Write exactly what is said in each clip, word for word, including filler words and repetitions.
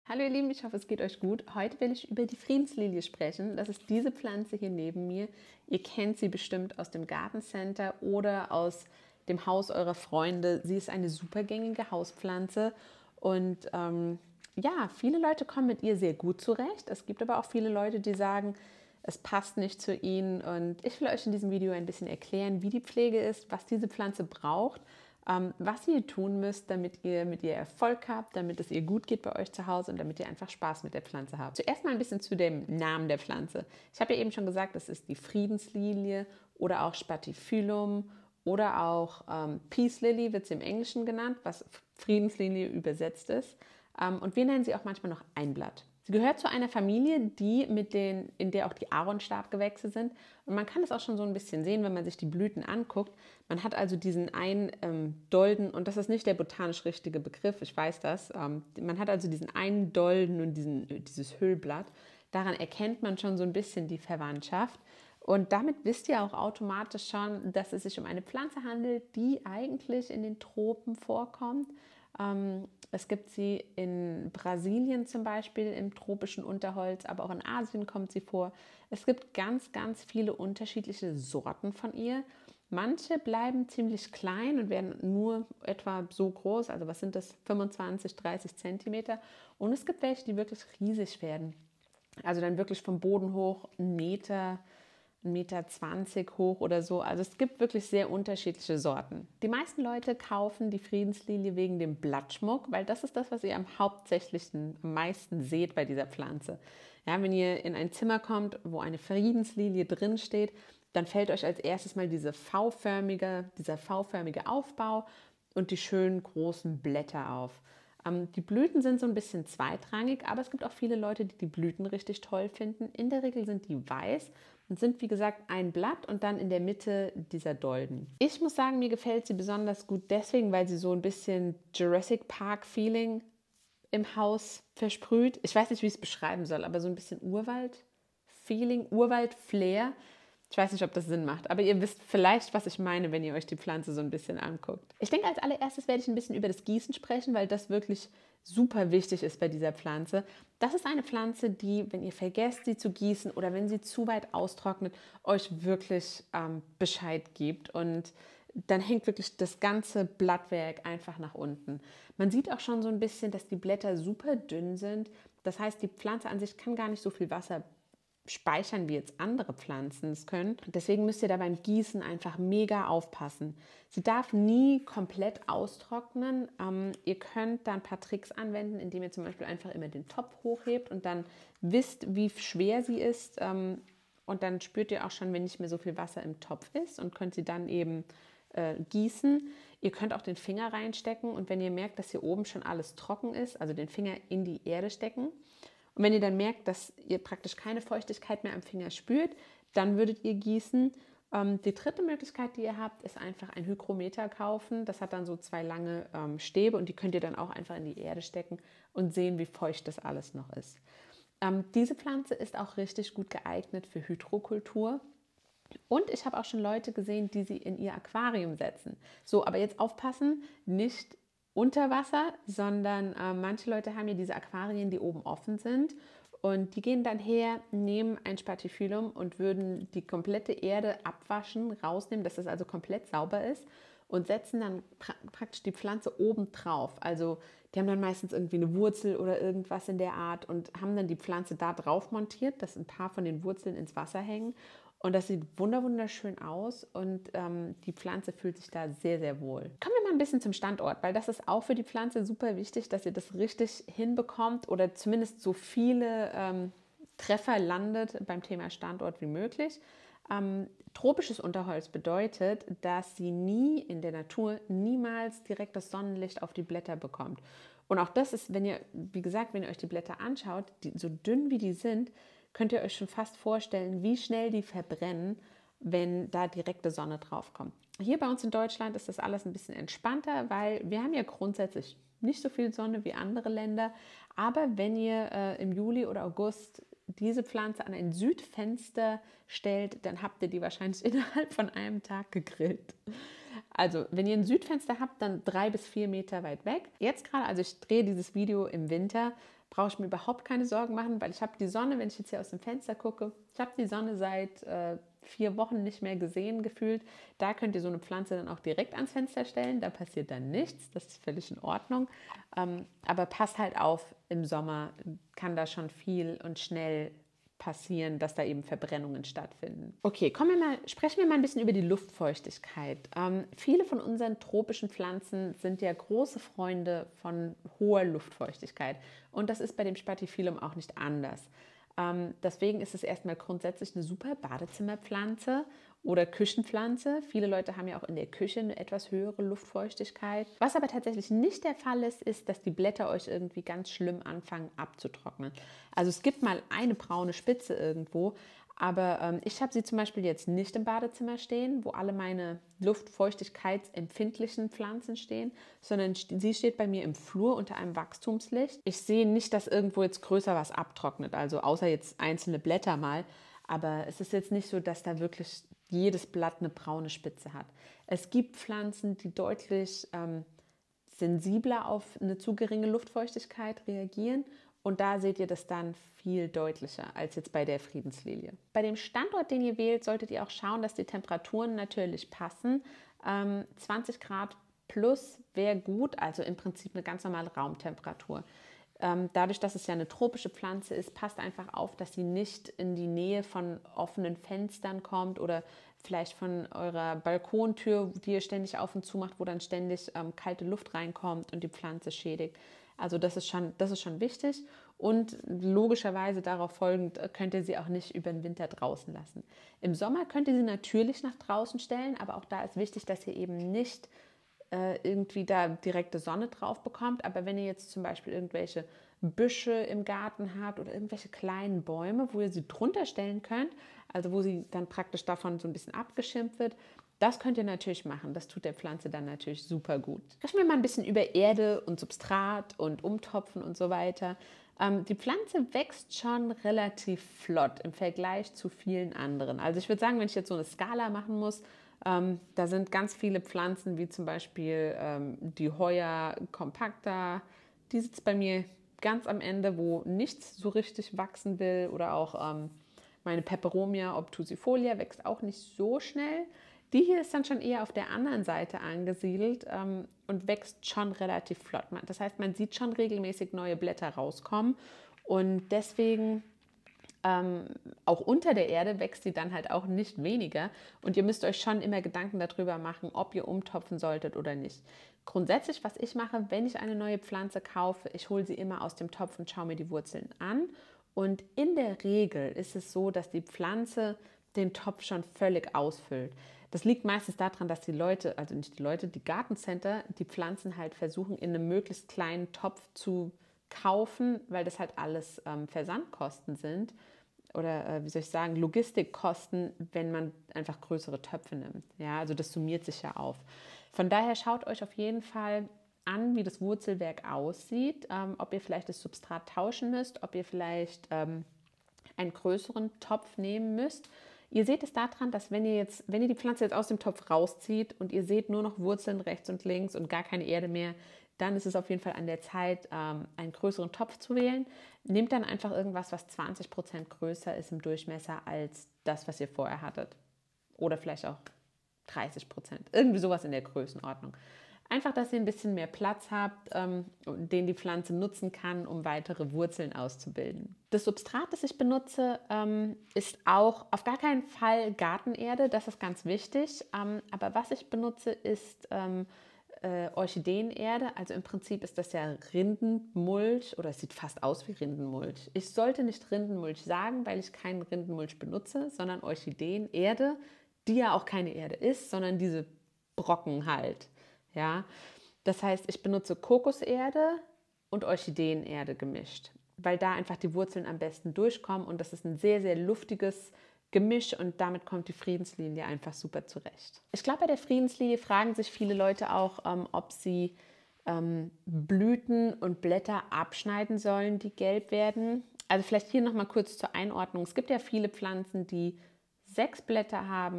Hallo ihr Lieben, ich hoffe es geht euch gut. Heute will ich über die Friedenslilie sprechen. Das ist diese Pflanze hier neben mir. Ihr kennt sie bestimmt aus dem Gartencenter oder aus dem Haus eurer Freunde. Sie ist eine supergängige Hauspflanze und ähm, ja, viele Leute kommen mit ihr sehr gut zurecht. Es gibt aber auch viele Leute, die sagen, es passt nicht zu ihnen, und ich will euch in diesem Video ein bisschen erklären, wie die Pflege ist, was diese Pflanze braucht, ähm, was ihr tun müsst, damit ihr mit ihr Erfolg habt, damit es ihr gut geht bei euch zu Hause und damit ihr einfach Spaß mit der Pflanze habt. Zuerst mal ein bisschen zu dem Namen der Pflanze. Ich habe ja eben schon gesagt, das ist die Friedenslilie oder auch Spathiphyllum oder auch ähm, Peace Lily wird sie im Englischen genannt, was Friedenslilie übersetzt ist. Ähm, und wir nennen sie auch manchmal noch Einblatt. Sie gehört zu einer Familie, die mit den, in der auch die Aaronstabgewächse sind. Und man kann es auch schon so ein bisschen sehen, wenn man sich die Blüten anguckt. Man hat also diesen einen ähm, Dolden, und das ist nicht der botanisch richtige Begriff, ich weiß das. Ähm, man hat also diesen einen Dolden und diesen, dieses Hüllblatt. Daran erkennt man schon so ein bisschen die Verwandtschaft. Und damit wisst ihr auch automatisch schon, dass es sich um eine Pflanze handelt, die eigentlich in den Tropen vorkommt. Ähm, es gibt sie in Brasilien zum Beispiel im tropischen Unterholz, aber auch in Asien kommt sie vor. Es gibt ganz, ganz viele unterschiedliche Sorten von ihr. Manche bleiben ziemlich klein und werden nur etwa so groß, also was sind das, fünfundzwanzig, dreißig Zentimeter. Und es gibt welche, die wirklich riesig werden. Also dann wirklich vom Boden hoch einen Meter, ein Meter zwanzig hoch oder so. Also es gibt wirklich sehr unterschiedliche Sorten. Die meisten Leute kaufen die Friedenslilie wegen dem Blattschmuck, weil das ist das, was ihr am hauptsächlichsten, am meisten seht bei dieser Pflanze. Ja, wenn ihr in ein Zimmer kommt, wo eine Friedenslilie drin steht, dann fällt euch als erstes mal diese V-förmige, dieser V-förmige Aufbau und die schönen großen Blätter auf. Ähm, die Blüten sind so ein bisschen zweitrangig, aber es gibt auch viele Leute, die die Blüten richtig toll finden. In der Regel sind die weiß und sind, wie gesagt, ein Blatt und dann in der Mitte dieser Dolden. Ich muss sagen, mir gefällt sie besonders gut deswegen, weil sie so ein bisschen Jurassic Park-Feeling im Haus versprüht. Ich weiß nicht, wie ich es beschreiben soll, aber so ein bisschen Urwald-Feeling, Urwald-Flair. Ich weiß nicht, ob das Sinn macht, aber ihr wisst vielleicht, was ich meine, wenn ihr euch die Pflanze so ein bisschen anguckt. Ich denke, als allererstes werde ich ein bisschen über das Gießen sprechen, weil das wirklich super wichtig ist bei dieser Pflanze. Das ist eine Pflanze, die, wenn ihr vergesst, sie zu gießen oder wenn sie zu weit austrocknet, euch wirklich ähm, Bescheid gibt, und dann hängt wirklich das ganze Blattwerk einfach nach unten. Man sieht auch schon so ein bisschen, dass die Blätter super dünn sind. Das heißt, die Pflanze an sich kann gar nicht so viel Wasser speichern, wie jetzt andere Pflanzen es können. Deswegen müsst ihr da beim Gießen einfach mega aufpassen. Sie darf nie komplett austrocknen. Ähm, ihr könnt da ein paar Tricks anwenden, indem ihr zum Beispiel einfach immer den Topf hochhebt und dann wisst, wie schwer sie ist. Ähm, und dann spürt ihr auch schon, wenn nicht mehr so viel Wasser im Topf ist, und könnt sie dann eben äh, gießen. Ihr könnt auch den Finger reinstecken, und wenn ihr merkt, dass hier oben schon alles trocken ist, also den Finger in die Erde stecken. Und wenn ihr dann merkt, dass ihr praktisch keine Feuchtigkeit mehr am Finger spürt, dann würdet ihr gießen. Ähm, die dritte Möglichkeit, die ihr habt, ist einfach ein Hygrometer kaufen. Das hat dann so zwei lange ähm, Stäbe, und die könnt ihr dann auch einfach in die Erde stecken und sehen, wie feucht das alles noch ist. Ähm, diese Pflanze ist auch richtig gut geeignet für Hydrokultur. Und ich habe auch schon Leute gesehen, die sie in ihr Aquarium setzen. So, aber jetzt aufpassen, nicht unter Wasser, sondern äh, manche Leute haben ja diese Aquarien, die oben offen sind, und die gehen dann her, nehmen ein Spathiphyllum und würden die komplette Erde abwaschen, rausnehmen, dass das also komplett sauber ist, und setzen dann pra praktisch die Pflanze oben drauf. Also die haben dann meistens irgendwie eine Wurzel oder irgendwas in der Art und haben dann die Pflanze da drauf montiert, dass ein paar von den Wurzeln ins Wasser hängen. Und das sieht wunderschön aus, und ähm, die Pflanze fühlt sich da sehr, sehr wohl. Kommen wir mal ein bisschen zum Standort, weil das ist auch für die Pflanze super wichtig, dass ihr das richtig hinbekommt oder zumindest so viele ähm, Treffer landet beim Thema Standort wie möglich. Ähm, tropisches Unterholz bedeutet, dass sie nie in der Natur niemals direkt das Sonnenlicht auf die Blätter bekommt. Und auch das ist, wenn ihr, wie gesagt, wenn ihr euch die Blätter anschaut, die, so dünn wie die sind, könnt ihr euch schon fast vorstellen, wie schnell die verbrennen, wenn da direkte Sonne drauf kommt. Hier bei uns in Deutschland ist das alles ein bisschen entspannter, weil wir haben ja grundsätzlich nicht so viel Sonne wie andere Länder. Aber wenn ihr äh, im Juli oder August diese Pflanze an ein Südfenster stellt, dann habt ihr die wahrscheinlich innerhalb von einem Tag gegrillt. Also, wenn ihr ein Südfenster habt, dann drei bis vier Meter weit weg. Jetzt gerade, also ich drehe dieses Video im Winter, brauche ich mir überhaupt keine Sorgen machen, weil ich habe die Sonne, wenn ich jetzt hier aus dem Fenster gucke, ich habe die Sonne seit äh, vier Wochen nicht mehr gesehen, gefühlt. Da könnt ihr so eine Pflanze dann auch direkt ans Fenster stellen, da passiert dann nichts, das ist völlig in Ordnung. Ähm, aber passt halt auf, im Sommer kann da schon viel und schnell passieren, dass da eben Verbrennungen stattfinden. Okay, kommen wir mal, sprechen wir mal ein bisschen über die Luftfeuchtigkeit. Ähm, viele von unseren tropischen Pflanzen sind ja große Freunde von hoher Luftfeuchtigkeit und das ist bei dem Spathiphyllum auch nicht anders. Ähm, deswegen ist es erstmal grundsätzlich eine super Badezimmerpflanze oder Küchenpflanze. Viele Leute haben ja auch in der Küche eine etwas höhere Luftfeuchtigkeit. Was aber tatsächlich nicht der Fall ist, ist, dass die Blätter euch irgendwie ganz schlimm anfangen abzutrocknen. Also es gibt mal eine braune Spitze irgendwo, aber ähm, ich habe sie zum Beispiel jetzt nicht im Badezimmer stehen, wo alle meine luftfeuchtigkeitsempfindlichen Pflanzen stehen, sondern sie steht bei mir im Flur unter einem Wachstumslicht. Ich sehe nicht, dass irgendwo jetzt größer was abtrocknet, also außer jetzt einzelne Blätter mal. Aber es ist jetzt nicht so, dass da wirklich jedes Blatt eine braune Spitze hat. Es gibt Pflanzen, die deutlich ähm, sensibler auf eine zu geringe Luftfeuchtigkeit reagieren. Und da seht ihr das dann viel deutlicher als jetzt bei der Friedenslilie. Bei dem Standort, den ihr wählt, solltet ihr auch schauen, dass die Temperaturen natürlich passen. Ähm, zwanzig Grad plus wäre gut, also im Prinzip eine ganz normale Raumtemperatur. Ähm, dadurch, dass es ja eine tropische Pflanze ist, passt einfach auf, dass sie nicht in die Nähe von offenen Fenstern kommt oder vielleicht von eurer Balkontür, die ihr ständig auf und zu macht, wo dann ständig ähm, kalte Luft reinkommt und die Pflanze schädigt. Also das ist schon, das ist schon wichtig und logischerweise darauf folgend könnt ihr sie auch nicht über den Winter draußen lassen. Im Sommer könnt ihr sie natürlich nach draußen stellen, aber auch da ist wichtig, dass ihr eben nicht äh, irgendwie da direkte Sonne drauf bekommt. Aber wenn ihr jetzt zum Beispiel irgendwelche Büsche im Garten habt oder irgendwelche kleinen Bäume, wo ihr sie drunter stellen könnt, also wo sie dann praktisch davon so ein bisschen abgeschirmt wird, das könnt ihr natürlich machen. Das tut der Pflanze dann natürlich super gut. Sprechen wir mal ein bisschen über Erde und Substrat und Umtopfen und so weiter. Ähm, die Pflanze wächst schon relativ flott im Vergleich zu vielen anderen. Also ich würde sagen, wenn ich jetzt so eine Skala machen muss, ähm, da sind ganz viele Pflanzen, wie zum Beispiel ähm, die Hoya compacta. Die sitzt bei mir ganz am Ende, wo nichts so richtig wachsen will. Oder auch ähm, meine Peperomia obtusifolia wächst auch nicht so schnell. Die hier ist dann schon eher auf der anderen Seite angesiedelt ähm, und wächst schon relativ flott. Das heißt, man sieht schon regelmäßig neue Blätter rauskommen und deswegen ähm, auch unter der Erde wächst sie dann halt auch nicht weniger und ihr müsst euch schon immer Gedanken darüber machen, ob ihr umtopfen solltet oder nicht. Grundsätzlich, was ich mache, wenn ich eine neue Pflanze kaufe, ich hole sie immer aus dem Topf und schaue mir die Wurzeln an und in der Regel ist es so, dass die Pflanze den Topf schon völlig ausfüllt. Das liegt meistens daran, dass die Leute, also nicht die Leute, die Gartencenter, die Pflanzen halt versuchen, in einem möglichst kleinen Topf zu kaufen, weil das halt alles ähm, Versandkosten sind oder äh, wie soll ich sagen, Logistikkosten, wenn man einfach größere Töpfe nimmt. Ja, also das summiert sich ja auf. Von daher schaut euch auf jeden Fall an, wie das Wurzelwerk aussieht, ähm, ob ihr vielleicht das Substrat tauschen müsst, ob ihr vielleicht ähm, einen größeren Topf nehmen müsst. Ihr seht es daran, dass wenn ihr jetzt, wenn ihr die Pflanze jetzt aus dem Topf rauszieht und ihr seht nur noch Wurzeln rechts und links und gar keine Erde mehr, dann ist es auf jeden Fall an der Zeit, einen größeren Topf zu wählen. Nehmt dann einfach irgendwas, was zwanzig Prozent größer ist im Durchmesser als das, was ihr vorher hattet. Oder vielleicht auch dreißig Prozent. Irgendwie sowas in der Größenordnung. Einfach, dass ihr ein bisschen mehr Platz habt, ähm, den die Pflanze nutzen kann, um weitere Wurzeln auszubilden. Das Substrat, das ich benutze, ähm, ist auch auf gar keinen Fall Gartenerde, das ist ganz wichtig. Ähm, aber was ich benutze, ist ähm, äh, Orchideenerde. Also im Prinzip ist das ja Rindenmulch oder es sieht fast aus wie Rindenmulch. Ich sollte nicht Rindenmulch sagen, weil ich keinen Rindenmulch benutze, sondern Orchideenerde, die ja auch keine Erde ist, sondern diese Brocken halt. Ja, das heißt, ich benutze Kokoserde und Orchideenerde gemischt, weil da einfach die Wurzeln am besten durchkommen und das ist ein sehr, sehr luftiges Gemisch und damit kommt die Friedenslilie einfach super zurecht. Ich glaube, bei der Friedenslilie fragen sich viele Leute auch, ähm, ob sie ähm, Blüten und Blätter abschneiden sollen, die gelb werden. Also vielleicht hier nochmal kurz zur Einordnung. Es gibt ja viele Pflanzen, die sechs Blätter haben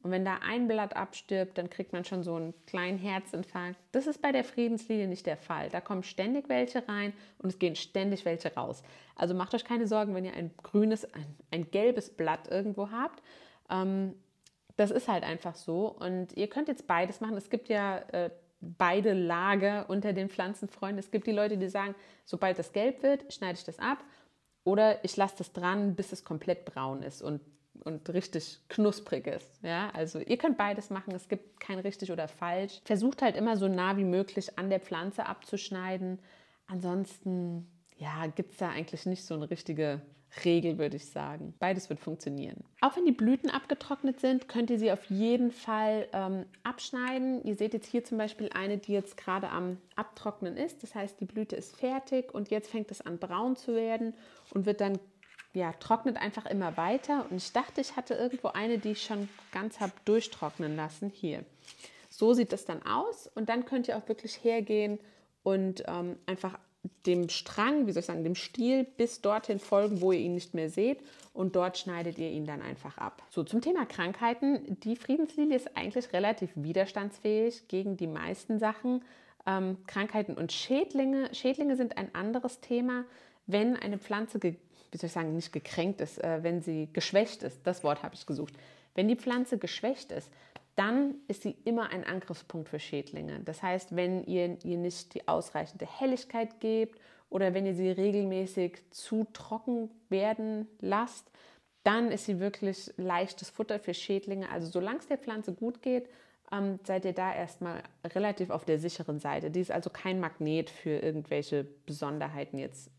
Und wenn da ein Blatt abstirbt, dann kriegt man schon so einen kleinen Herzinfarkt. Das ist bei der Friedenslilie nicht der Fall. Da kommen ständig welche rein und es gehen ständig welche raus. Also macht euch keine Sorgen, wenn ihr ein grünes, ein, ein gelbes Blatt irgendwo habt. Ähm, das ist halt einfach so. Und ihr könnt jetzt beides machen. Es gibt ja äh, beide Lager unter den Pflanzenfreunden. Es gibt die Leute, die sagen, sobald das gelb wird, schneide ich das ab. Oder ich lasse das dran, bis es komplett braun ist und und richtig knusprig ist. Ja? Also ihr könnt beides machen, es gibt kein richtig oder falsch. Versucht halt immer so nah wie möglich an der Pflanze abzuschneiden. Ansonsten ja, gibt es da eigentlich nicht so eine richtige Regel, würde ich sagen. Beides wird funktionieren. Auch wenn die Blüten abgetrocknet sind, könnt ihr sie auf jeden Fall ähm, abschneiden. Ihr seht jetzt hier zum Beispiel eine, die jetzt gerade am Abtrocknen ist. Das heißt, die Blüte ist fertig und jetzt fängt es an braun zu werden und wird dann ja, trocknet einfach immer weiter. Und ich dachte, ich hatte irgendwo eine, die ich schon ganz habe durchtrocknen lassen. Hier. So sieht das dann aus. Und dann könnt ihr auch wirklich hergehen und ähm, einfach dem Strang, wie soll ich sagen, dem Stiel bis dorthin folgen, wo ihr ihn nicht mehr seht. Und dort schneidet ihr ihn dann einfach ab. So, zum Thema Krankheiten. Die Friedenslilie ist eigentlich relativ widerstandsfähig gegen die meisten Sachen. Ähm, Krankheiten und Schädlinge. Schädlinge sind ein anderes Thema. Wenn eine Pflanze ge wie soll ich sagen, nicht gekränkt ist, äh, wenn sie geschwächt ist, das Wort habe ich gesucht. Wenn die Pflanze geschwächt ist, dann ist sie immer ein Angriffspunkt für Schädlinge. Das heißt, wenn ihr ihr nicht die ausreichende Helligkeit gebt oder wenn ihr sie regelmäßig zu trocken werden lasst, dann ist sie wirklich leichtes Futter für Schädlinge. Also solange es der Pflanze gut geht, ähm, seid ihr da erstmal relativ auf der sicheren Seite. Die ist also kein Magnet für irgendwelche Besonderheiten jetzt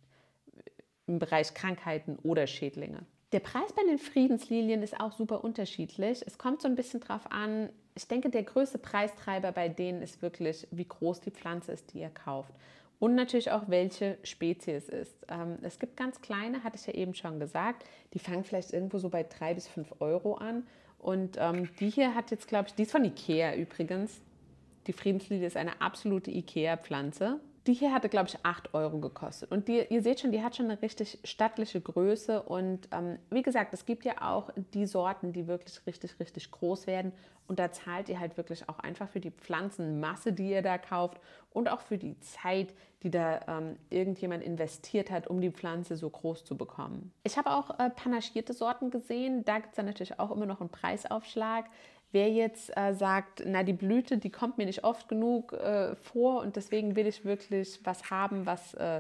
im Bereich Krankheiten oder Schädlinge. Der Preis bei den Friedenslilien ist auch super unterschiedlich. Es kommt so ein bisschen drauf an. Ich denke, der größte Preistreiber bei denen ist wirklich, wie groß die Pflanze ist, die ihr kauft. Und natürlich auch, welche Spezies es ist. Ähm, es gibt ganz kleine, hatte ich ja eben schon gesagt, die fangen vielleicht irgendwo so bei drei bis fünf Euro an. Und ähm, die hier hat jetzt, glaube ich, die ist von Ikea übrigens. Die Friedenslilie ist eine absolute Ikea-Pflanze. Die hier hatte, glaube ich, acht Euro gekostet. Und die, ihr seht schon, die hat schon eine richtig stattliche Größe. Und ähm, wie gesagt, es gibt ja auch die Sorten, die wirklich richtig, richtig groß werden. Und da zahlt ihr halt wirklich auch einfach für die Pflanzenmasse, die ihr da kauft und auch für die Zeit, die da ähm, irgendjemand investiert hat, um die Pflanze so groß zu bekommen. Ich habe auch äh, panaschierte Sorten gesehen. Da gibt es dann natürlich auch immer noch einen Preisaufschlag. Wer jetzt äh, sagt, na die Blüte, die kommt mir nicht oft genug äh, vor und deswegen will ich wirklich was haben, was, äh,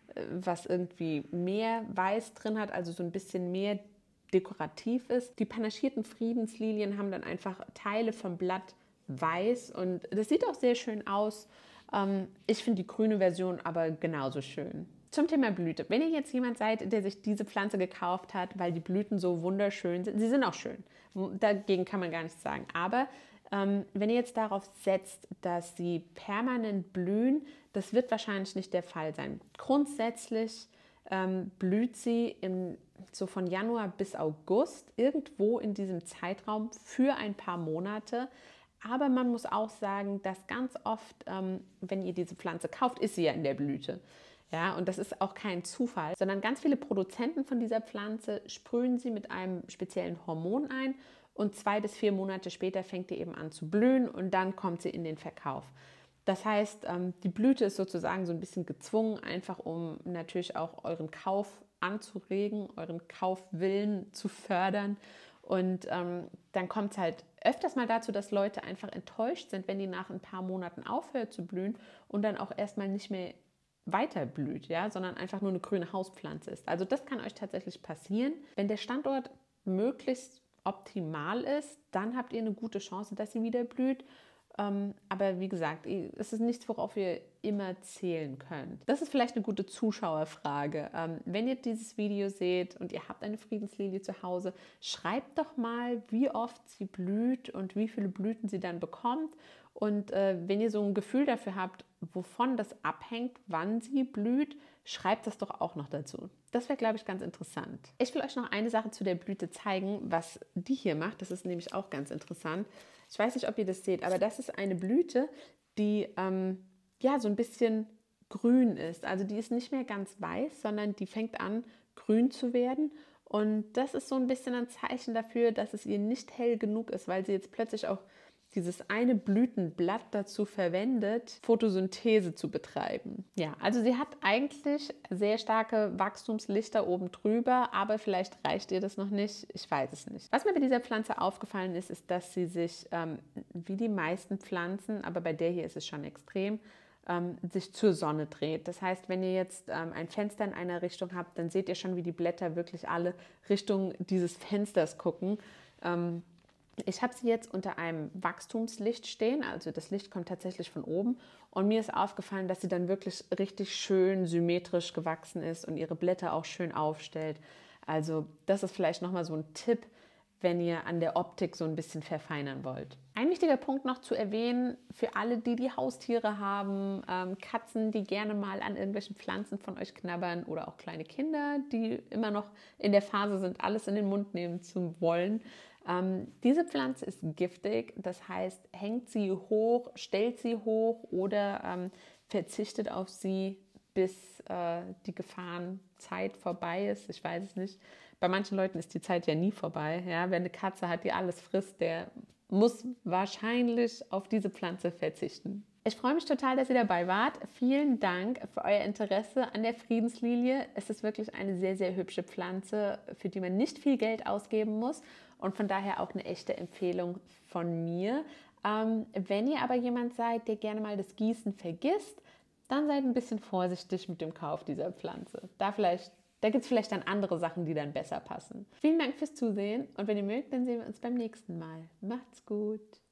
was irgendwie mehr Weiß drin hat, also so ein bisschen mehr dekorativ ist. Die panaschierten Friedenslilien haben dann einfach Teile vom Blatt weiß und das sieht auch sehr schön aus. Ähm, ich finde die grüne Version aber genauso schön. Zum Thema Blüte. Wenn ihr jetzt jemand seid, der sich diese Pflanze gekauft hat, weil die Blüten so wunderschön sind, sie sind auch schön, dagegen kann man gar nichts sagen, aber ähm, wenn ihr jetzt darauf setzt, dass sie permanent blühen, das wird wahrscheinlich nicht der Fall sein. Grundsätzlich ähm, blüht sie im, so von Januar bis August irgendwo in diesem Zeitraum für ein paar Monate. Aber man muss auch sagen, dass ganz oft, ähm, wenn ihr diese Pflanze kauft, ist sie ja in der Blüte. Ja, und das ist auch kein Zufall, sondern ganz viele Produzenten von dieser Pflanze sprühen sie mit einem speziellen Hormon ein und zwei bis vier Monate später fängt die eben an zu blühen und dann kommt sie in den Verkauf. Das heißt, die Blüte ist sozusagen so ein bisschen gezwungen, einfach um natürlich auch euren Kauf anzuregen, euren Kaufwillen zu fördern. Und ähm, dann kommt es halt öfters mal dazu, dass Leute einfach enttäuscht sind, wenn die nach ein paar Monaten aufhört zu blühen und dann auch erstmal nicht mehr weiter blüht, ja, sondern einfach nur eine grüne Hauspflanze ist. Also das kann euch tatsächlich passieren. Wenn der Standort möglichst optimal ist, dann habt ihr eine gute Chance, dass sie wieder blüht. Ähm, aber wie gesagt, es ist nichts, worauf ihr immer zählen könnt. Das ist vielleicht eine gute Zuschauerfrage. Ähm, wenn ihr dieses Video seht und ihr habt eine Friedenslilie zu Hause, schreibt doch mal, wie oft sie blüht und wie viele Blüten sie dann bekommt. Und äh, wenn ihr so ein Gefühl dafür habt, wovon das abhängt, wann sie blüht, schreibt das doch auch noch dazu. Das wäre, glaube ich, ganz interessant. Ich will euch noch eine Sache zu der Blüte zeigen, was die hier macht. Das ist nämlich auch ganz interessant. Ich weiß nicht, ob ihr das seht, aber das ist eine Blüte, die ähm, ja so ein bisschen grün ist. Also die ist nicht mehr ganz weiß, sondern die fängt an, grün zu werden. Und das ist so ein bisschen ein Zeichen dafür, dass es ihr nicht hell genug ist, weil sie jetzt plötzlich auch dieses eine Blütenblatt dazu verwendet, Photosynthese zu betreiben. Ja, also sie hat eigentlich sehr starke Wachstumslichter oben drüber, aber vielleicht reicht ihr das noch nicht. Ich weiß es nicht. Was mir bei dieser Pflanze aufgefallen ist, ist, dass sie sich, ähm, wie die meisten Pflanzen, aber bei der hier ist es schon extrem, ähm, sich zur Sonne dreht. Das heißt, wenn ihr jetzt ähm, ein Fenster in einer Richtung habt, dann seht ihr schon, wie die Blätter wirklich alle Richtung dieses Fensters gucken. Ähm, Ich habe sie jetzt unter einem Wachstumslicht stehen, also das Licht kommt tatsächlich von oben und mir ist aufgefallen, dass sie dann wirklich richtig schön symmetrisch gewachsen ist und ihre Blätter auch schön aufstellt. Also das ist vielleicht nochmal so ein Tipp, wenn ihr an der Optik so ein bisschen verfeinern wollt. Ein wichtiger Punkt noch zu erwähnen, für alle, die die Haustiere haben, ähm, Katzen, die gerne mal an irgendwelchen Pflanzen von euch knabbern oder auch kleine Kinder, die immer noch in der Phase sind, alles in den Mund nehmen zu wollen. Ähm, diese Pflanze ist giftig, das heißt, hängt sie hoch, stellt sie hoch oder ähm, verzichtet auf sie, bis äh, die Gefahrenzeit vorbei ist. Ich weiß es nicht. Bei manchen Leuten ist die Zeit ja nie vorbei. Ja? Wer eine Katze hat, die alles frisst, der muss wahrscheinlich auf diese Pflanze verzichten. Ich freue mich total, dass ihr dabei wart. Vielen Dank für euer Interesse an der Friedenslilie. Es ist wirklich eine sehr, sehr hübsche Pflanze, für die man nicht viel Geld ausgeben muss und von daher auch eine echte Empfehlung von mir. Ähm, wenn ihr aber jemand seid, der gerne mal das Gießen vergisst, dann seid ein bisschen vorsichtig mit dem Kauf dieser Pflanze. Da vielleicht Da gibt es vielleicht dann andere Sachen, die dann besser passen. Vielen Dank fürs Zusehen und wenn ihr mögt, dann sehen wir uns beim nächsten Mal. Macht's gut!